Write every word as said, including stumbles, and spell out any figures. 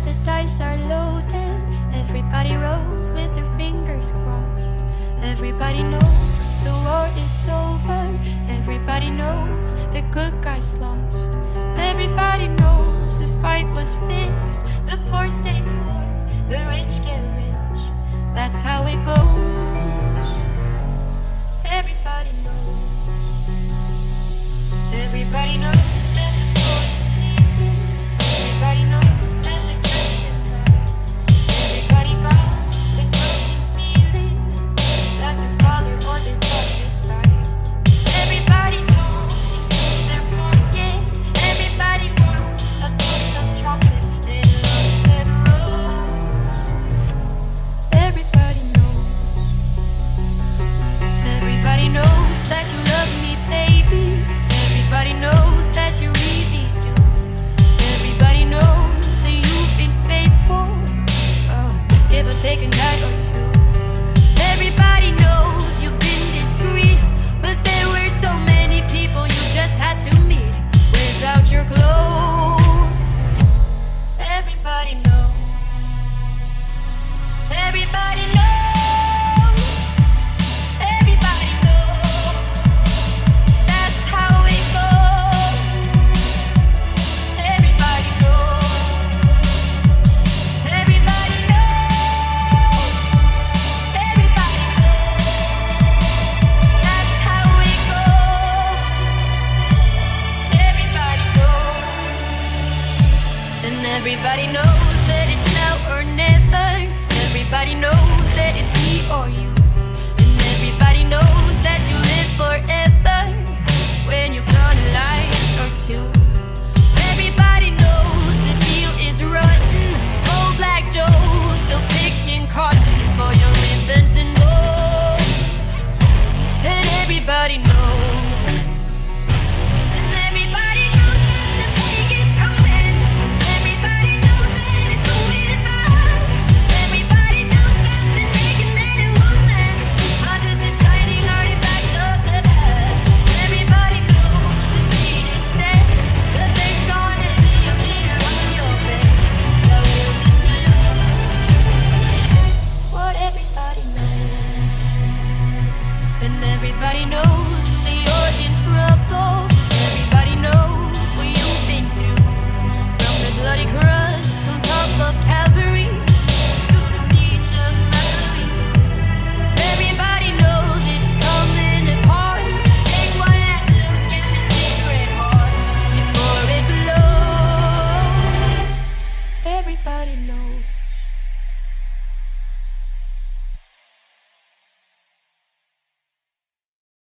the dice are loaded. Everybody rolls with their fingers crossed. Everybody knows the war is over. Everybody knows the good guys lost. Everybody knows the fight was fixed. The poor stay poor, the rich get rich. That's how it goes. Everybody knows. Everybody knows that the war is bleeding. Everybody knows that the curtain lies. Everybody got this broken feeling, like their father or their God just died. Everybody talks into their pockets. Everybody wants a box of chocolates and loves and rolls. Everybody knows. Everybody knows that you love me, baby. Everybody knows that you really do. Everybody knows that you've been faithful. Oh, give or take a night or two. Everybody knows you've been discreet, but there were so many people you just had to meet without your clothes. Everybody knows. Everybody knows. Everybody knows. That's how it goes. Everybody knows. Everybody knows. Everybody knows. That's how it goes. Everybody knows. And everybody knows that it's now or never. Everybody knows that it's me or you. And everybody knows that you live forever when you've done a line or two. Everybody knows the deal is rotten. Old Black Joe still picking cotton for your ribbons and bows. And everybody knows. And everybody knows that the peak is coming. Everybody knows that it's moving fast. Everybody knows that the naked man and woman are just a shining artifact of the past. Everybody knows the seed is dead, that there's gonna be a meter on your bed that will disclose what everybody knows. And everybody knows that you're in trouble. Everybody knows what you've been through, from the bloody cross on top of Calvary to the beach of Malibu. Everybody knows it's coming apart. Take one last look at the Sacred Heart before it blows. Everybody knows.